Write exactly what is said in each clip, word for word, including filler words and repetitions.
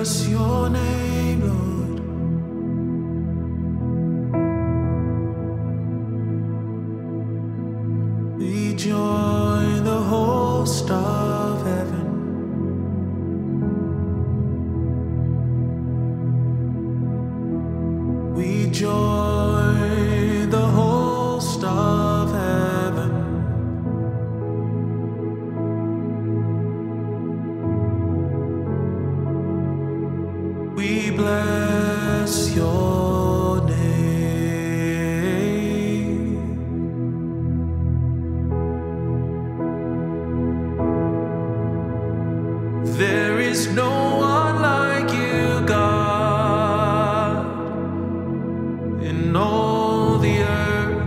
bless your name, Lord. We join the host of heaven. We join the host of heaven. We bless your name. There is no one like you, God, in all the earth,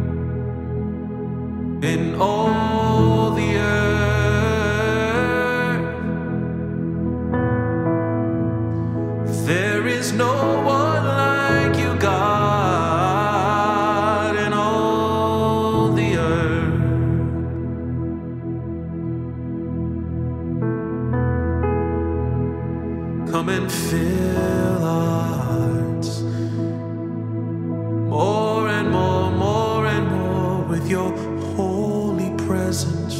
in all the earth. There is no one like you, God, in all the earth. Come and fill our hearts more and more, more and more with your holy presence.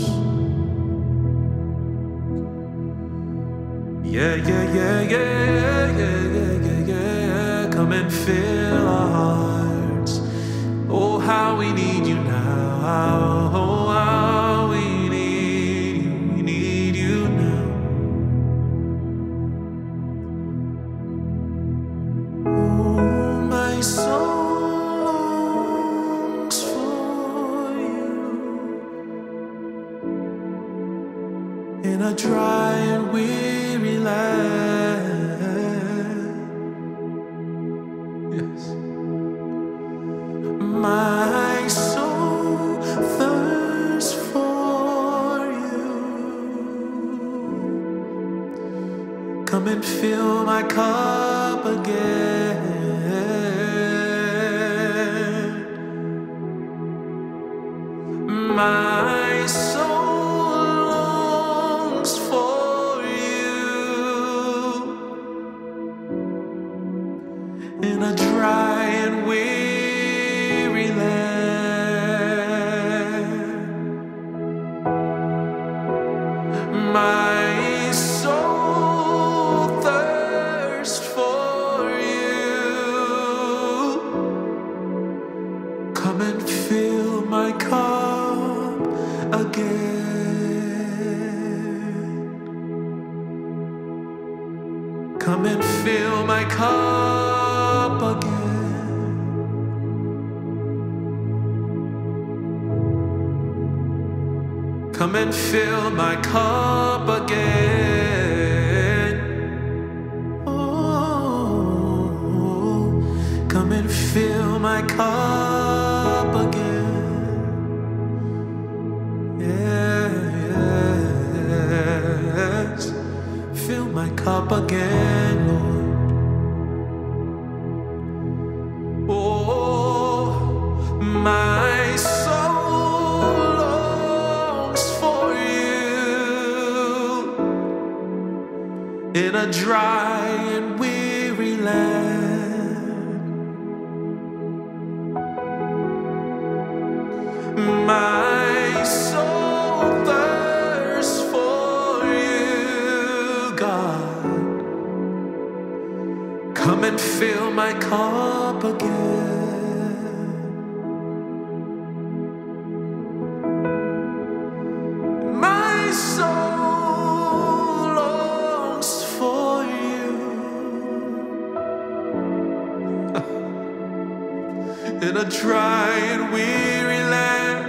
Yeah, yeah, yeah, yeah, yeah, yeah, yeah, yeah. Come and fill our hearts. Oh, how we need you now. Oh, how we need you. We need you now. Oh, my soul longs for you in a dry and weary land. Yes. My soul thirsts for you. Come and fill my cup again. My soul longs for you in a dry and weary land. My soul thirsts for you. Come and fill my cup again. Come and fill my cup again. Come and fill my cup again. Oh, come and fill my cup again. Yeah, yes. Fill my cup again, Lord. Oh, my soul longs for you in a dry and weary land. My soul thirsts for you, God. Come and fill my cup again. My soul longs for you in a dry and weary land.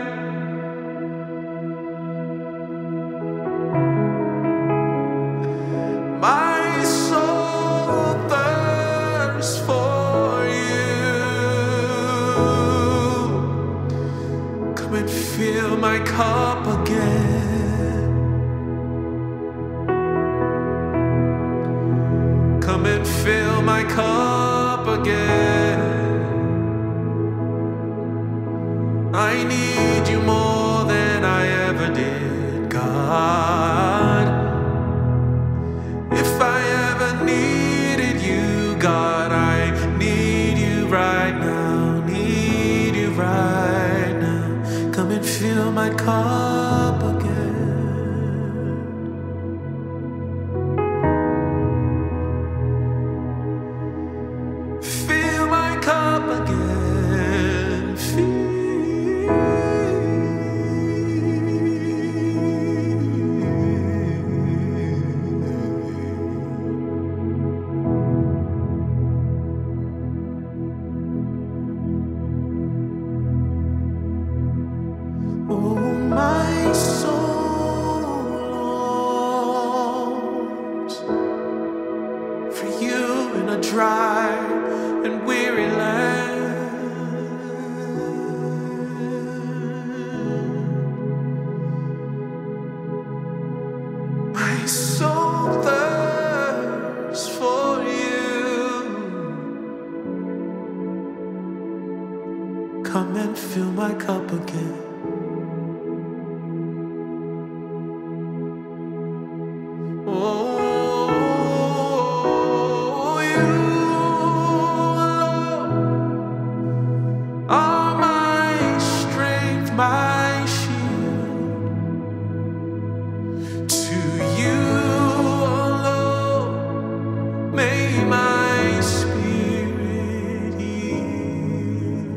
My soul thirsts for you. Come and fill my cup again. Come and fill my cup again. I need you more than I ever did, God. If I ever need dry and weary land. My soul thirsts for you. Come and fill my cup again. Oh, you alone are my strength, my shield. To you alone may my spirit yield.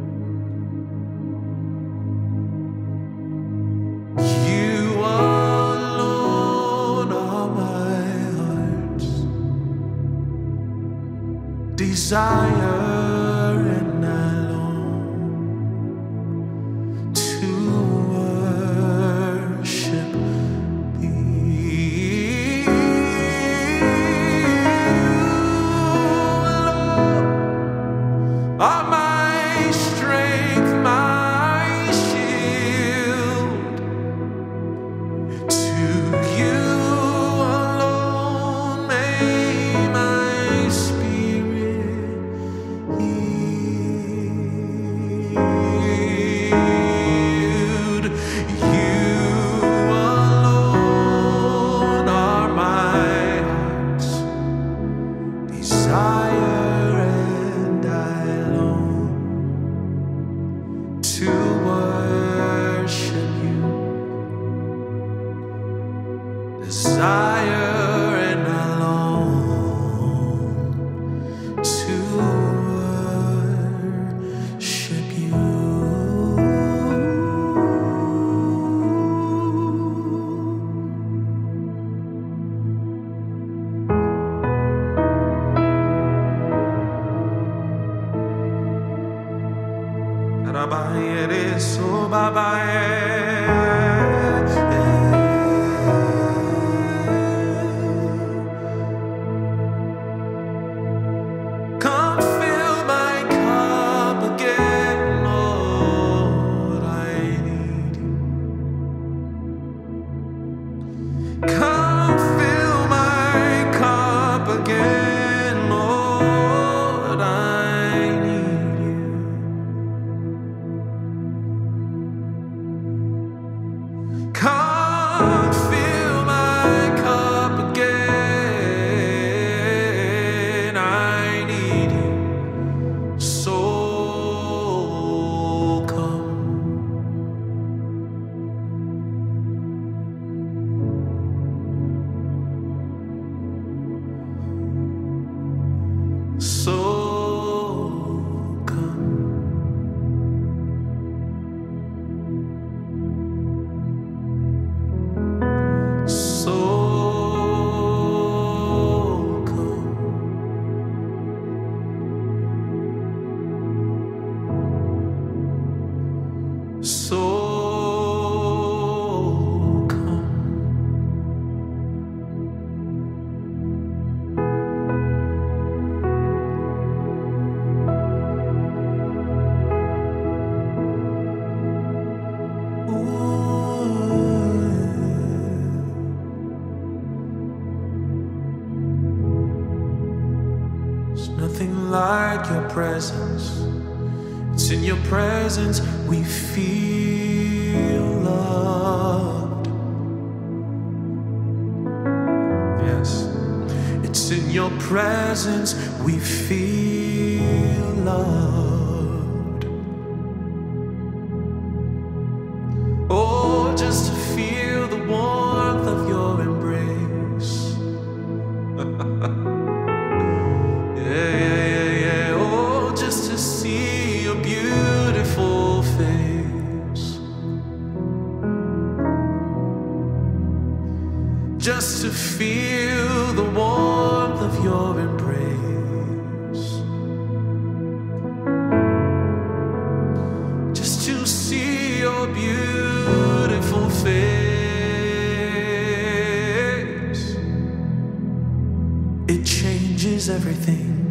You alone are my heart's desire, and I long to worship thee. You alone are my strength, my shield. To you alone may my spirit yield. You alone are my heart's desire, and I long to worship you. Desire, and I long to worship you. Rabaye so come fill my cup again, Lord, I need you. Come fill my cup again, Lord, I need you. Come fill my cup again, I need you. So come. So come. So come. So come. There's nothing like your presence. It's in your presence we feel loved. Yes. It's in your presence we feel loved. Oh, just to feel the warmth of your embrace. Yeah, yeah, yeah, yeah. Oh, just to see your beautiful face. Just to feel the warmth of your embrace. Just to see your beautiful face. It changes everything.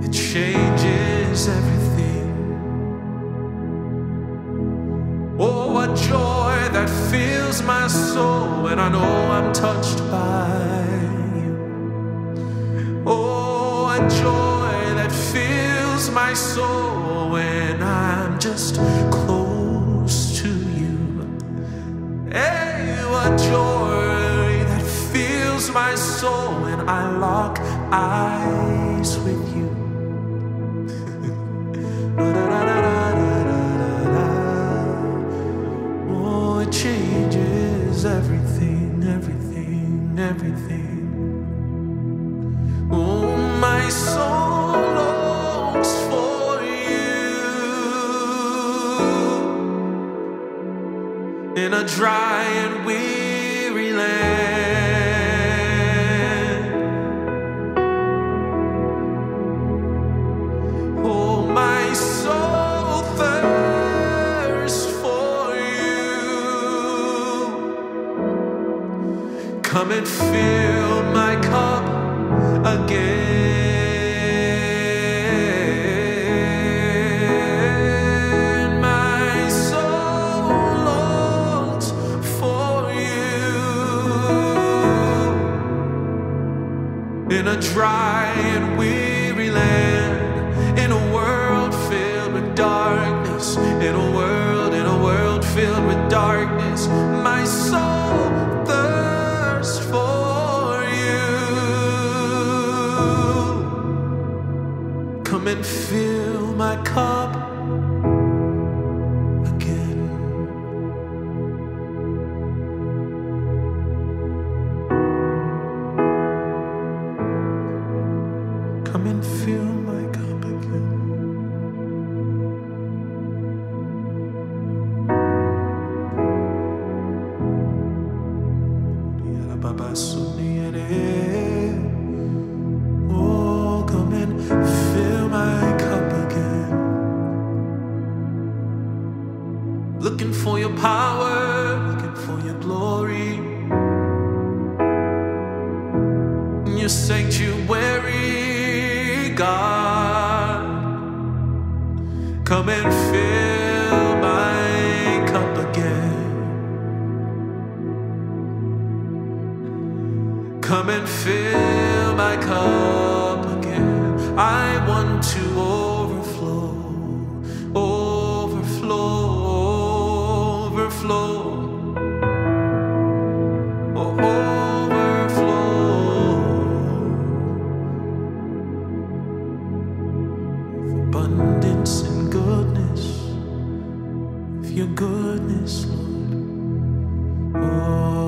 It changes everything. Oh, what joy that fills my soul when I know I'm touched by you. Oh, what joy that fills my soul when I'm just close to you. Hey, what joy that fills my soul when I lock eyes with you. Oh, it changes everything, everything, everything. Oh, my soul longs for you in a dry and weary land. Oh, my soul thirsts for you. Come and fill my cup again. My soul longs for you in a dry and weary land, in a world filled with darkness, in a world, in a world filled with darkness. My soul thirsts for you. Come and fill my cup again. Come and fill my cup again. Oh, come and fill my cup again. Looking for your power, looking for your glory, in your sanctuary, God. Come and fill my cup again. Come and fill my cup again. I want to overflow, overflow, overflow, oh, overflow with abundance and goodness, with your goodness, Lord. Oh.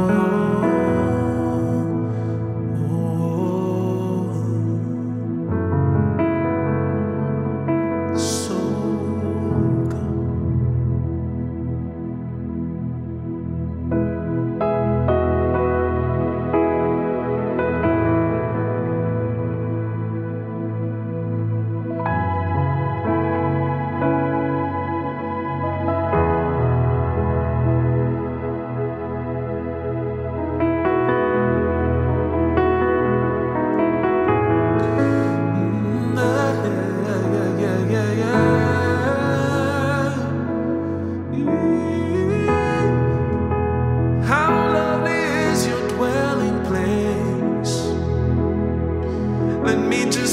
Let me just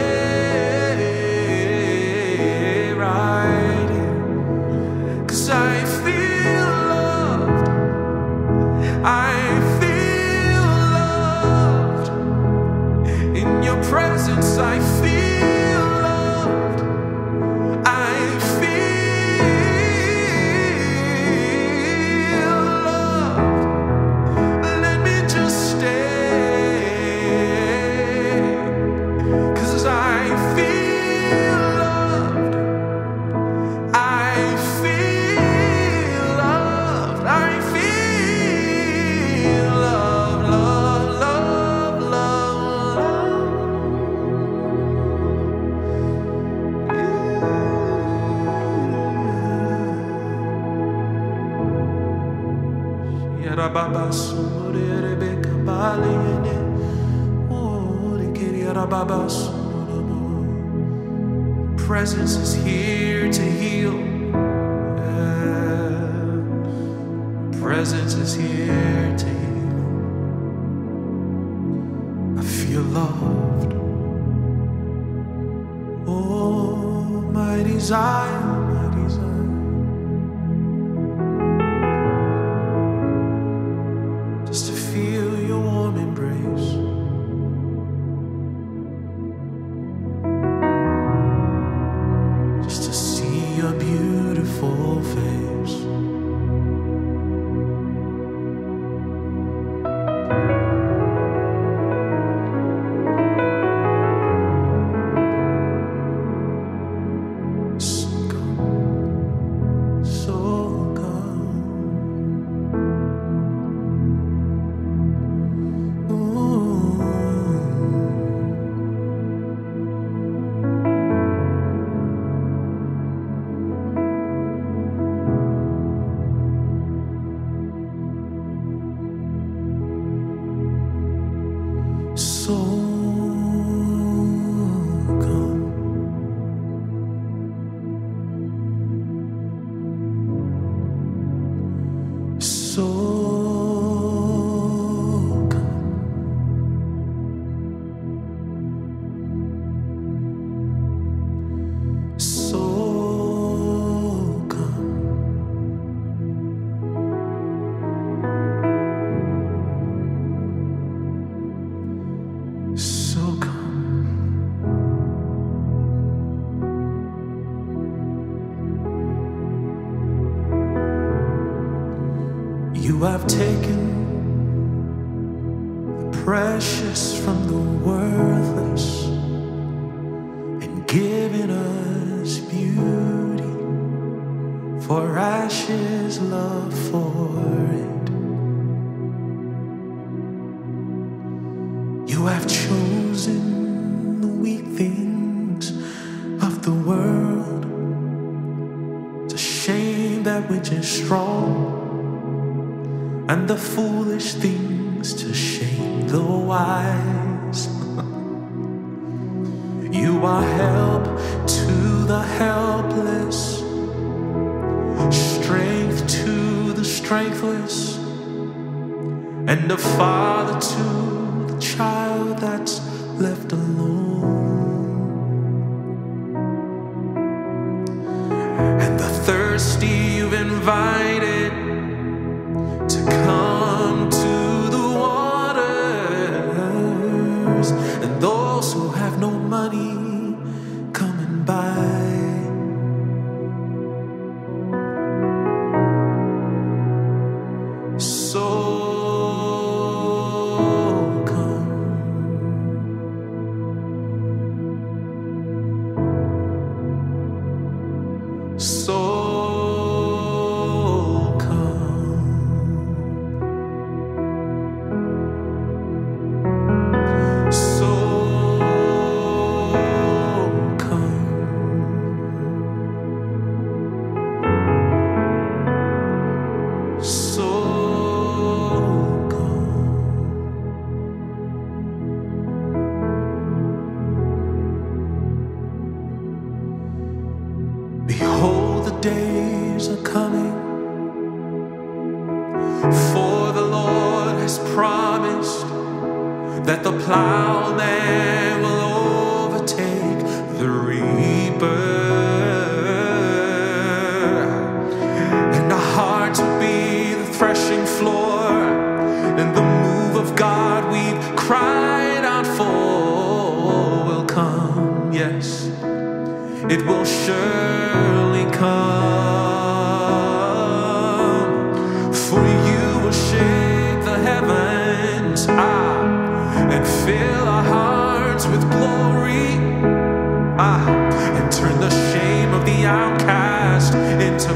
stay right here, 'cause I feel loved, I feel loved. In your presence I feel loved, I feel loved. Let me just stay, Baba, presence is here to heal. Yeah. Presence is here to heal. I feel loved. Oh, my desire, my desire, just to feel your warm embrace. Just to see your beautiful face. So come, so come, so come. So come, you have taken the precious from the worthless and given us beauty for ashes, love for it. You have chosen the weak things of the world to shame that which is strong, and the foolish things to shame the wise. You are help to the helpless, strength to the strengthless, and a father to the child that's left alone. And the thirsty you've invited to come to the waters, and those who have no money come and buy. So come, so behold, the days are coming, for the Lord has promised that the plowman will overtake the reaper, and our hearts will be the threshing floor, and the move of God we've cried out for will come. Yes, it will surely come, for you will shake the heavens, ah, and fill our hearts with glory, ah, and turn the shame of the outcast into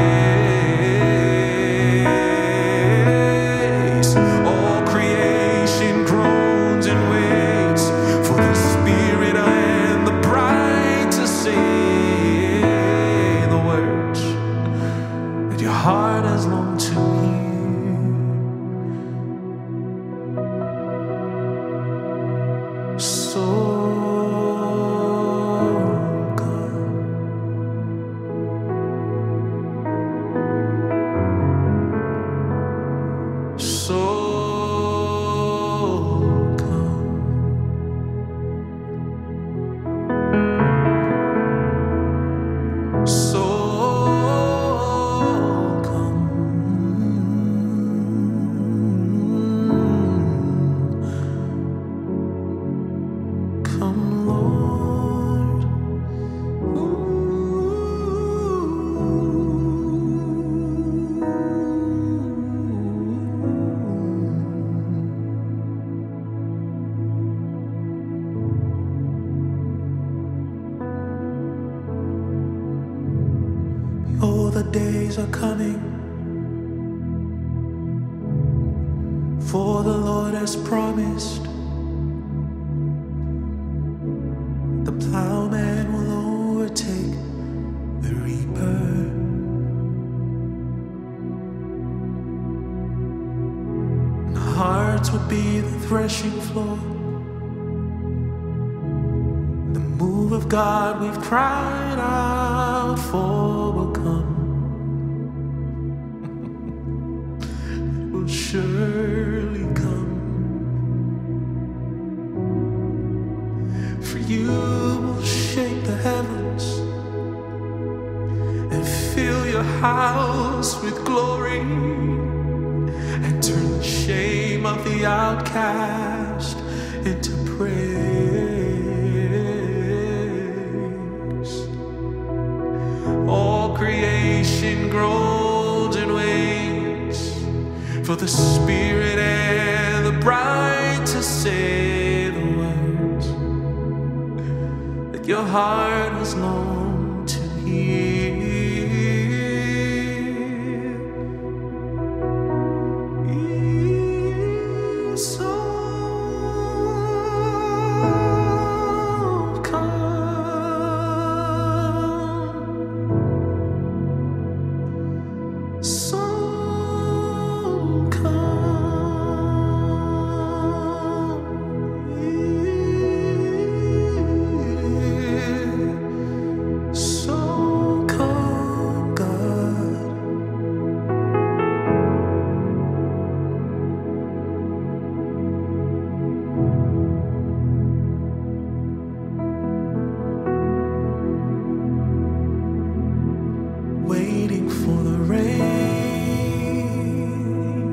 praise. All creation groans and waits for the Spirit and the bride to say the words that your heart has longed to hear. So days are coming, for the Lord has promised the plowman will overtake the reaper. And hearts will be the threshing floor. The move of God we've cried out for will come. It will surely come. For you will shake the heavens and fill your house with glory, and turn the shame of the outcast into praise. All creation groans and waits for the Spirit and the bride to say the words that your heart has longed to hear. So come, so waiting for the rain.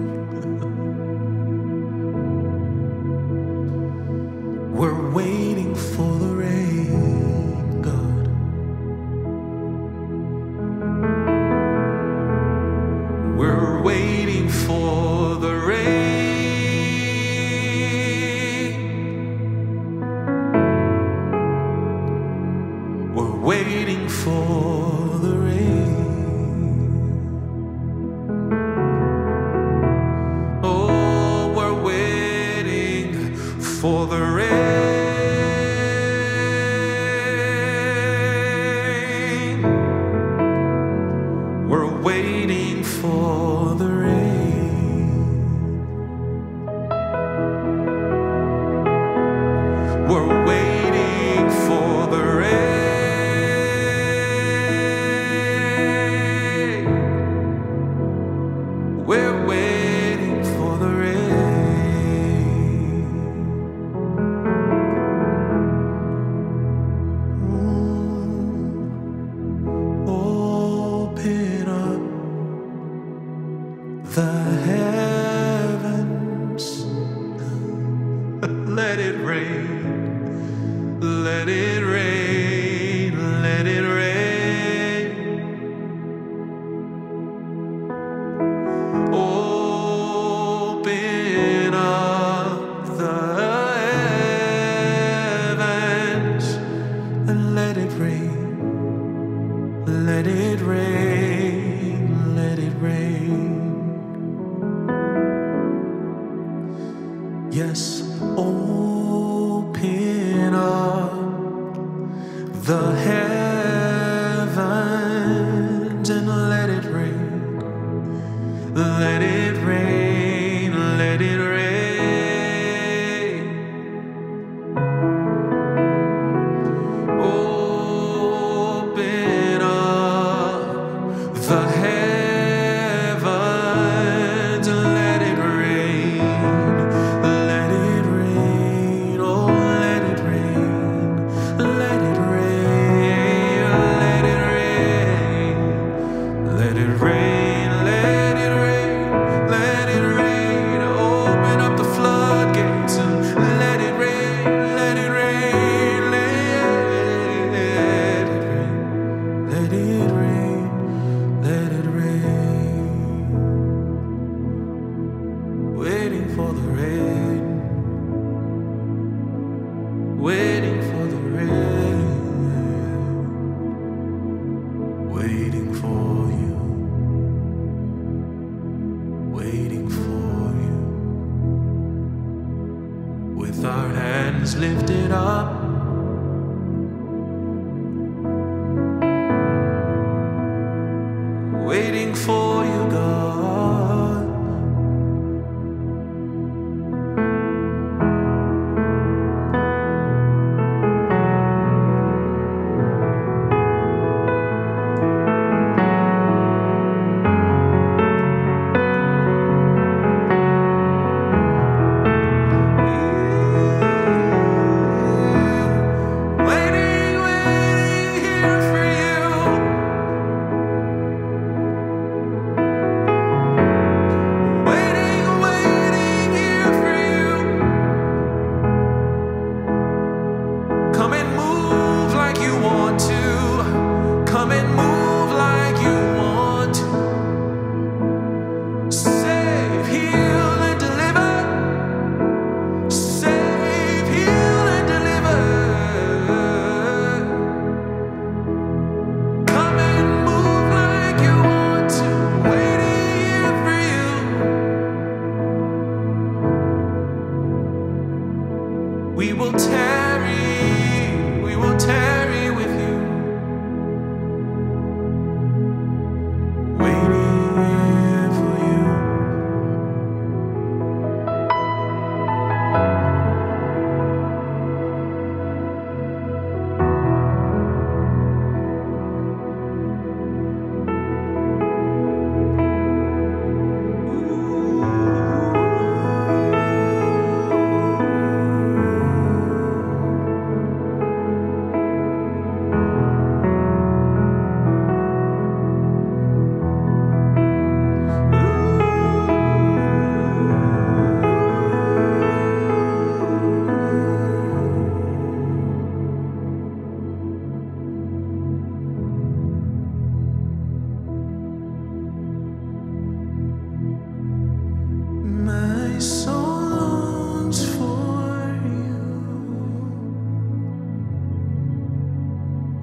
We're waiting for the rain, God. We're waiting for the rain. We're waiting for the rain. For the rain, we're waiting for the rain. We're waiting for the rain.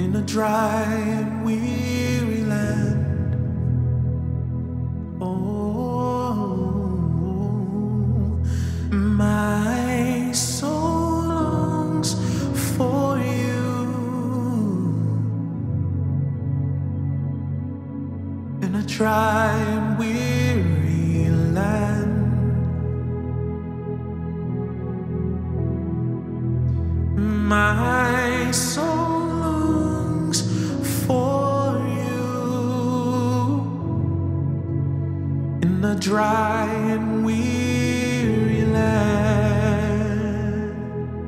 in a dry and weary land. Oh, my soul longs for you in a dry and weary land. My soul longs for you in a dry and weary land.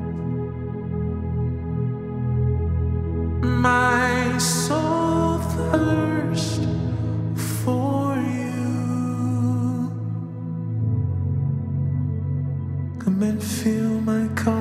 My soul thirsts for you. Come and fill my cup.